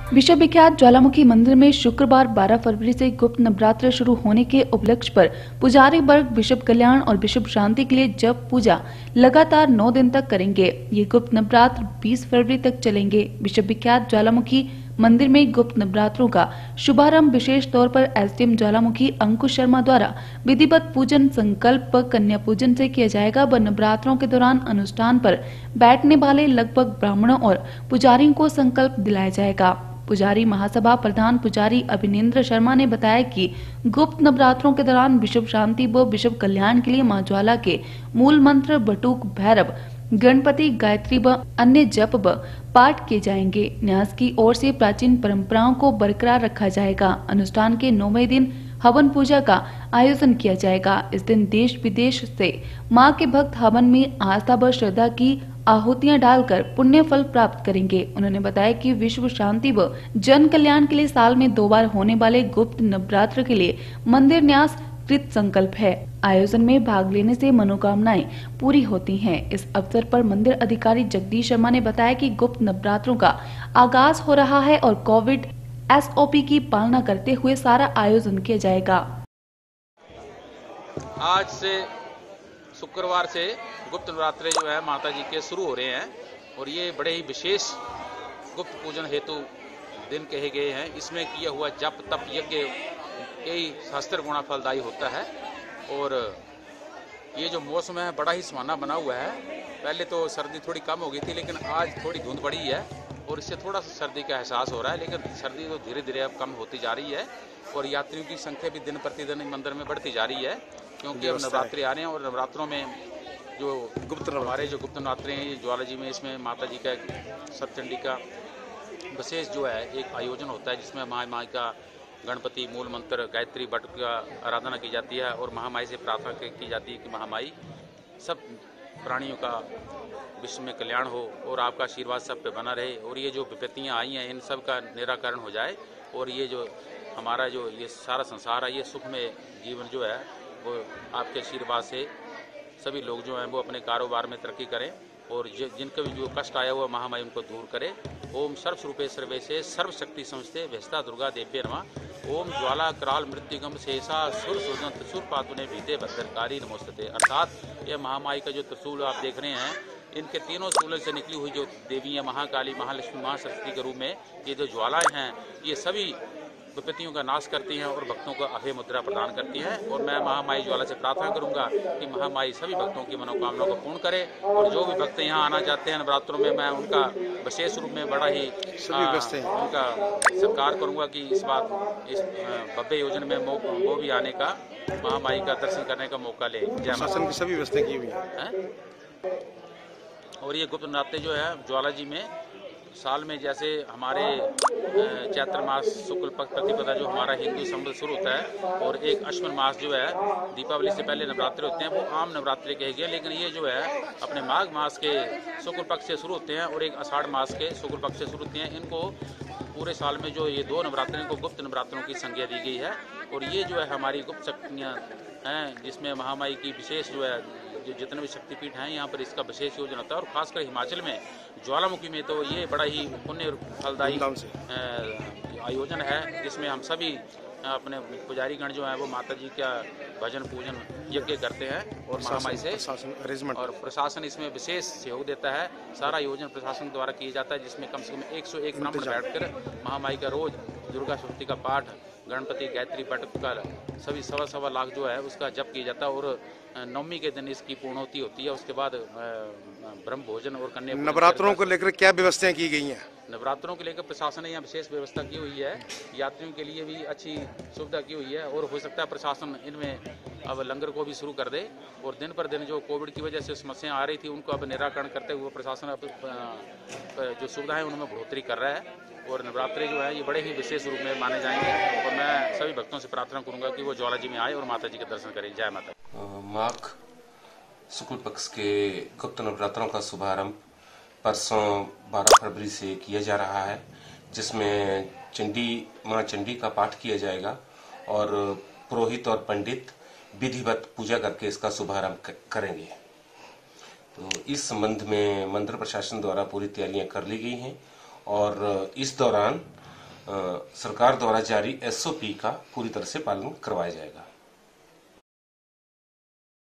विश्व विख्यात ज्वालामुखी मंदिर में शुक्रवार 12 फरवरी से गुप्त नवरात्र शुरू होने के उपलक्ष्य पर पुजारी वर्ग विश्व कल्याण और विश्व शांति के लिए जप पूजा लगातार 9 दिन तक करेंगे। ये गुप्त नवरात्र 20 फरवरी तक चलेंगे। विश्व विख्यात ज्वालामुखी मंदिर में गुप्त नवरात्रों का शुभारंभ विशेष तौर पर एसडीएम ज्वालामुखी अंकुश शर्मा द्वारा विधिवत पूजन संकल्प कन्या पूजन से किया जाएगा। व नवरात्रों के दौरान अनुष्ठान पर बैठने वाले लगभग ब्राह्मणों और पुजारियों को संकल्प दिलाया जाएगा। पुजारी महासभा प्रधान पुजारी अभिनेंद्र शर्मा ने बताया कि गुप्त नवरात्रों के दौरान विश्व शांति व विश्व कल्याण के लिए मां ज्वाला के मूल मंत्र बटुक भैरव गणपति गायत्री व अन्य जप व पाठ किए जाएंगे। न्यास की ओर से प्राचीन परंपराओं को बरकरार रखा जाएगा। अनुष्ठान के 9वें दिन हवन पूजा का आयोजन किया जाएगा। इस दिन देश विदेश से मां के भक्त हवन में आस्था व श्रद्धा की आहुतियां डालकर पुण्य फल प्राप्त करेंगे। उन्होंने बताया कि विश्व शांति व जन कल्याण के लिए साल में 2 बार होने वाले गुप्त नवरात्र के लिए मंदिर न्यास कृत संकल्प है। आयोजन में भाग लेने से मनोकामनाएं पूरी होती हैं। इस अवसर पर मंदिर अधिकारी जगदीश शर्मा ने बताया कि गुप्त नवरात्रों का आगाज हो रहा है और कोविड SOP की पालना करते हुए सारा आयोजन किया जाएगा। आज से शुक्रवार से गुप्त नवरात्रे जो है माता जी के शुरू हो रहे हैं और ये बड़े ही विशेष गुप्त पूजन हेतु दिन कहे गए हैं। इसमें किया हुआ जप तप यज्ञ कई शास्त्र गुणा फलदायी होता है और ये जो मौसम है बड़ा ही सुहाना बना हुआ है। पहले तो सर्दी थोड़ी कम हो गई थी लेकिन आज थोड़ी धुंध बढ़ी है और इससे थोड़ा सा सर्दी का एहसास हो रहा है, लेकिन सर्दी तो धीरे धीरे अब कम होती जा रही है और यात्रियों की संख्या भी दिन प्रतिदिन मंदिर में बढ़ती जा रही है क्योंकि अब नवरात्रि आ रहे हैं और नवरात्रों में जो गुप्त नवरात्रे हैं ये ज्वाला जी में, इसमें माता जी का सप्तचंडी का विशेष जो है एक आयोजन होता है जिसमें महामाई का गणपति मूल मंत्र गायत्री बट का आराधना की जाती है और महामाई से प्रार्थना की जाती है कि महामाई सब प्राणियों का विश्व में कल्याण हो और आपका आशीर्वाद सब पे बना रहे और ये जो विपत्तियां आई हैं इन सब का निराकरण हो जाए और ये जो हमारा जो ये सारा संसार है ये सुख में जीवन जो है वो आपके आशीर्वाद से सभी लोग जो हैं वो अपने कारोबार में तरक्की करें और जिनका भी जो कष्ट आया हुआ महामाई उनको दूर करे। ओम सर्वस्वरूपे सर्वे से सर्वशक्ति संस्थे व्यस्ता दुर्गा देव्य नमः। ओम ज्वाला कराल मृत्युगम शेषा सुर सुजन त्रिशूल पातुने भीते भद्रकारी नमोस्तुते। अर्थात ये महामाई का जो त्रिशूल आप देख रहे हैं इनके तीनों शूलों से निकली हुई जो देवी है महाकाली महालक्ष्मी महासरस्वती के रूप में ये जो ज्वालाएं हैं ये सभी विपत्तियों का नाश करती हैं और भक्तों को अभय मुद्रा प्रदान करती हैं और मैं महामाई ज्वाला से प्रार्थना करूंगा कि महामाई सभी भक्तों की मनोकामनाओं को पूर्ण करे और जो भी भक्त यहाँ आना चाहते हैं नवरात्रों में मैं उनका विशेष रूप में बड़ा ही उनका सत्कार करूंगा कि इस भव्य योजना में वो भी आने का महामाई का दर्शन करने का मौका ले। शासन की सभी व्यवस्था की हुई है और ये गुप्त नवरात्रे जो है ज्वाला जी में साल में जैसे हमारे चैत्र मास शुक्ल पक्ष प्रतिपदा जो हमारा हिंदू संवत शुरू होता है और एक अश्विन मास जो है दीपावली से पहले नवरात्रे होते हैं वो आम नवरात्रे कहे गए, लेकिन ये जो है अपने माघ मास के शुक्ल पक्ष से शुरू होते हैं और एक आषाढ़ मास के शुक्ल पक्ष से शुरू होते हैं। इनको पूरे साल में जो ये 2 नवरात्रे को गुप्त नवरात्रों की संज्ञा दी गई है और ये जो है हमारी गुप्त शक्तियाँ हैं जिसमें महामाई की विशेष जो है जो जितने भी शक्तिपीठ हैं यहाँ पर इसका विशेष योजना होता है और खासकर हिमाचल में ज्वालामुखी में तो ये बड़ा ही पुण्य फलदायी आयोजन है जिसमें हम सभी अपने पुजारी गण जो है वो माता जी का भजन पूजन यज्ञ करते हैं और महामाई से और प्रशासन इसमें विशेष सहयोग देता है। सारा आयोजन प्रशासन द्वारा किया जाता है जिसमें कम से कम 101 ब्राह्मण बैठकर महामाई का रोज दुर्गा सप्तती का पाठ गणपति गायत्री पट का सभी 1.25 लाख जो है उसका जप किया जाता है और नवमी के दिन इसकी पूर्णोति होती है। उसके बाद ब्रह्म भोजन और कन्या नवरात्रों को लेकर क्या व्यवस्थाएं की गई हैं? नवरात्रों को लेकर प्रशासन ने यहाँ विशेष व्यवस्था की हुई है, यात्रियों के लिए भी अच्छी सुविधा की हुई है और हो सकता है प्रशासन इनमें अब लंगर को भी शुरू कर दे और दिन पर दिन जो कोविड की वजह से समस्याएं आ रही थी उनको अब निराकरण करते हुए प्रशासन अब जो सुविधाएं उनमें बढ़ोतरी कर रहा है और नवरात्रि जो है ये बड़े ही विशेष रूप में माने जाएंगे और मैं सभी भक्तों से प्रार्थना करूंगा कि वो ज्वाला जी में आए और माता जी के दर्शन करें। जय माता। माघ शुक्ल पक्ष के गुप्त नवरात्रों का शुभारंभ परसों 12 फरवरी से किया जा रहा है जिसमें मां चंडी का पाठ किया जाएगा और पुरोहित और पंडित विधिवत पूजा करके इसका शुभारंभ करेंगे। तो इस संबंध में मंदिर प्रशासन द्वारा पूरी तैयारियां कर ली गई हैं और इस दौरान सरकार द्वारा जारी SOP का पूरी तरह से पालन करवाया जाएगा।